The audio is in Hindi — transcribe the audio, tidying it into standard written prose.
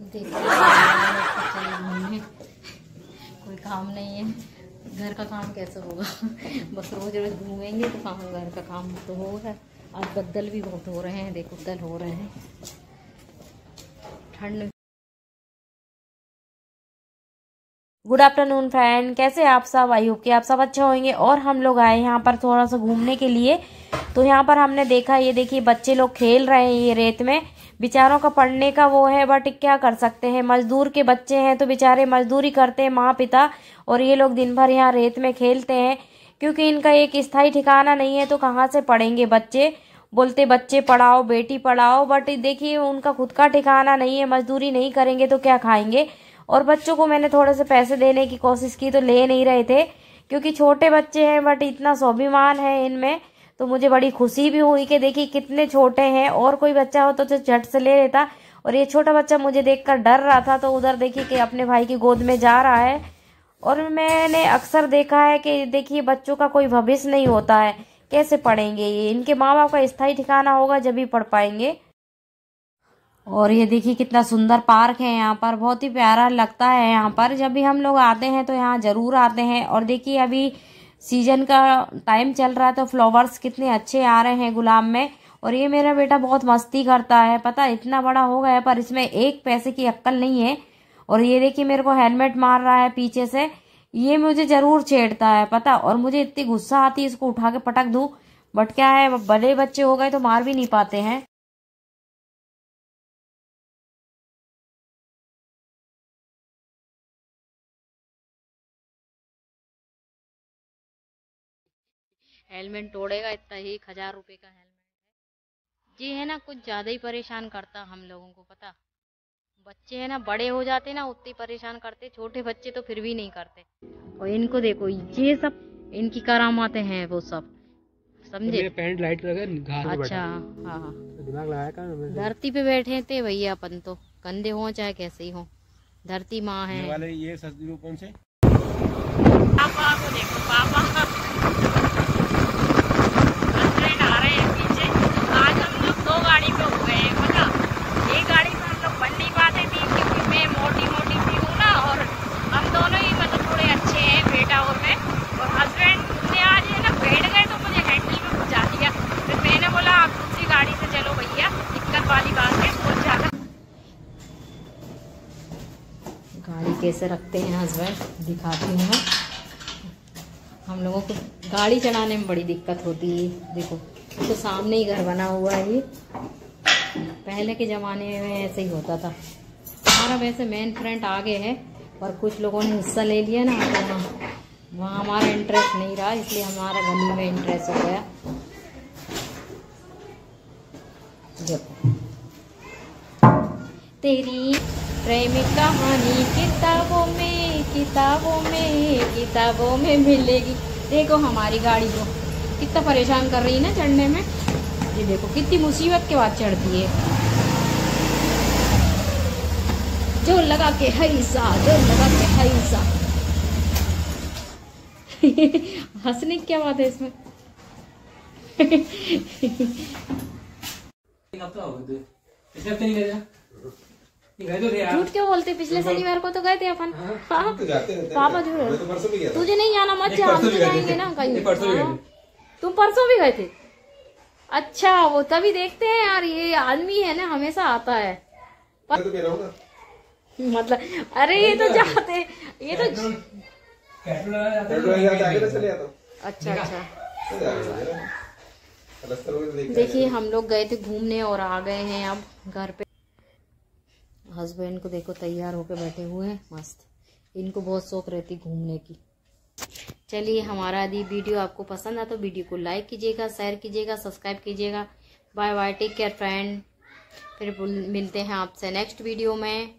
देखिए घूमने कोई काम नहीं है, घर का काम कैसे होगा। बस रोज रोज घूमेंगे तो काम, घर का काम तो होगा। आज बदल भी बहुत हो रहे हैं, देखो बदल हो रहे हैं, ठंड। गुड आफ्टरनून फ्रेंड, कैसे आप सब? आई होप कि आप सब अच्छे होंगे। और हम लोग आए यहाँ पर थोड़ा सा घूमने के लिए। तो यहाँ पर हमने देखा, ये देखिए बच्चे लोग खेल रहे हैं ये रेत में। बेचारों का पढ़ने का वो है, बट क्या कर सकते हैं, मजदूर के बच्चे हैं तो बेचारे मजदूरी करते हैं माँ पिता, और ये लोग दिन भर यहाँ रेत में खेलते हैं। क्योंकि इनका एक स्थायी ठिकाना नहीं है तो कहाँ से पढ़ेंगे बच्चे। बोलते बच्चे पढ़ाओ, बेटी पढ़ाओ, बट देखिए उनका खुद का ठिकाना नहीं है, मजदूरी नहीं करेंगे तो क्या खाएंगे। और बच्चों को मैंने थोड़े से पैसे देने की कोशिश की तो ले नहीं रहे थे, क्योंकि छोटे बच्चे हैं, बट इतना स्वाभिमान है इनमें। तो मुझे बड़ी खुशी भी हुई कि देखिए कितने छोटे हैं, और कोई बच्चा हो तो झट से ले लेता। और ये छोटा बच्चा मुझे देखकर डर रहा था, तो उधर देखिए कि अपने भाई की गोद में जा रहा है। और मैंने अक्सर देखा है कि देखिए बच्चों का कोई भविष्य नहीं होता है, कैसे पढ़ेंगे ये, इनके माँ बाप का स्थायी ठिकाना होगा जब ही पढ़ पाएंगे। और ये देखिए कितना सुंदर पार्क है, यहाँ पर बहुत ही प्यारा लगता है। यहाँ पर जब भी हम लोग आते हैं तो यहाँ जरूर आते हैं। और देखिए अभी सीजन का टाइम चल रहा है तो फ्लावर्स कितने अच्छे आ रहे हैं गुलाब में। और ये मेरा बेटा बहुत मस्ती करता है, पता इतना बड़ा हो गया है पर इसमें एक पैसे की अक्ल नहीं है। और ये देखिए मेरे को हेलमेट मार रहा है पीछे से, ये मुझे जरूर छेड़ता है पता। और मुझे इतनी गुस्सा आती है इसको उठा के पटक दूं, बट क्या है बड़े बच्चे हो गए तो मार भी नहीं पाते हैं। हेलमेट तोड़ेगा, इतना ही 1,000 रुपए का हेलमेट है। ये है ना कुछ ज्यादा ही परेशान करता हम लोगों को, पता। बच्चे है ना बड़े हो जाते ना उतने परेशान करते, छोटे बच्चे तो फिर भी नहीं करते। और इनको देखो, ये सब इनकी करामातें हैं वो सब, समझे। पैंट लाइट घास में अच्छा बैठा। हाँ, दिमाग लगाया का धरती पे बैठे थे भैया अपन तो, कंधे हो चाहे कैसे ही हो, धरती माँ है। ये वाले ये सस्ती कौन से पापा को देखो, पापा आ रहे हैं पीछे। आज हम लोग 2 गाड़ी पे हो गए हैं, पता। एक गाड़ी में हम लोग बढ़ नहीं पाते थे क्योंकि मैं मोटी मोटी सी हूँ ना, और हम दोनों ही मतलब थोड़े अच्छे हैं, बेटा और मैं। और हस्बैंड ने आज है ना बैठ गए तो मुझे हैंडल में घुसा दिया। फिर मैंने बोला आप दूसरी गाड़ी से चलो भैया, दिक्कत वाली बात है, बहुत ज्यादा। गाड़ी कैसे रखते हैं हस्बैंड, दिखाती हूँ मैं। हम लोगों को गाड़ी चलाने में बड़ी दिक्कत होती है। देखो तो सामने ही घर बना हुआ है ये, पहले के ज़माने में ऐसे ही होता था। हमारा वैसे मेन फ्रंट आगे है, पर कुछ लोगों ने हिस्सा ले लिया ना, तो वहाँ हमारा इंटरेस्ट नहीं रहा, इसलिए हमारा गली में इंटरेस्ट हो गया। देखो तेरी प्रेम कहानी किताबों में किताबों में किताबों में मिलेगी। देखो हमारी गाड़ी को कितना परेशान कर रही है ना चढ़ने में। ये देखो कितनी मुसीबत के बाद चढ़ती है। जो लगा के हैसा, जो लगा के हैसा। हंसने की क्या बात है इसमें। झूठ क्यों बोलते, पिछले शनिवार को तो गए थे अपन। हाँ पापा झूठ, तुझे नहीं जाना मत जा, हम तो जाएंगे ना कहीं। तुम परसों भी गए थे? अच्छा, वो तभी देखते हैं यार, ये आदमी है ना हमेशा आता है मतलब। अरे ये तो जाते, ये तो अच्छा अच्छा। देखिए हम लोग गए थे घूमने और आ गए हैं अब घर पे। हस्बैंड को देखो तैयार होके बैठे हुए हैं मस्त, इनको बहुत शौक रहती घूमने की। चलिए हमारा यदि वीडियो आपको पसंद आए तो वीडियो को लाइक कीजिएगा, शेयर कीजिएगा, सब्सक्राइब कीजिएगा। Bye bye, take care friend. फिर मिलते हैं आपसे नेक्स्ट वीडियो में।